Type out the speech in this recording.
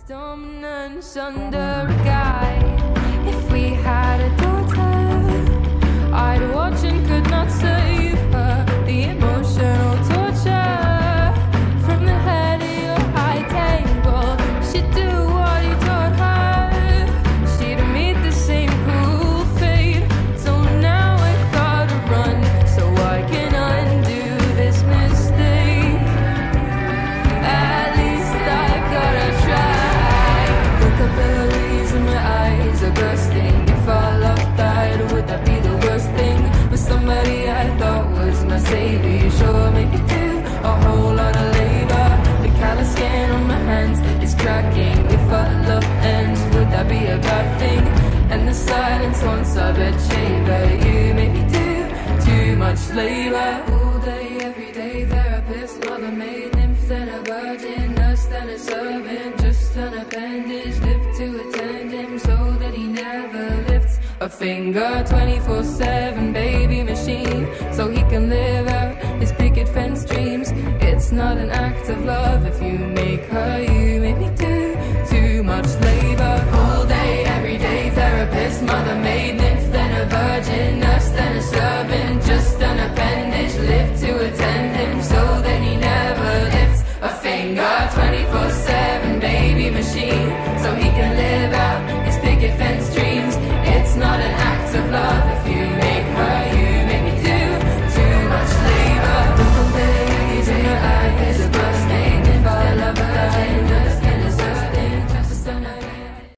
Dominance under a guy. If we had a daughter, I'd watch and could not save her. The emotional torture from the head of your high table. She'd do what you taught her. She'd meet the same cruel fate. So now I've gotta run so I can undo this mistake. At least I've gotta try. Capillaries in my eyes are bursting. If our love died, would that be the worst thing? For somebody I thought was my savior, sure make me do a whole lot of labor. The callous skin on my hands is cracking. If our love ends, would that be a bad thing? And the silence once I bet chamber, you make me do too much labor. All day, every day, therapist, mother maid, nymph and a virgin, nurse and a servant, just an appendage, live to attend him so that he never lifts a finger. 24/7 baby machine, so he can live out his picket fence dreams. It's not an act of love if you make her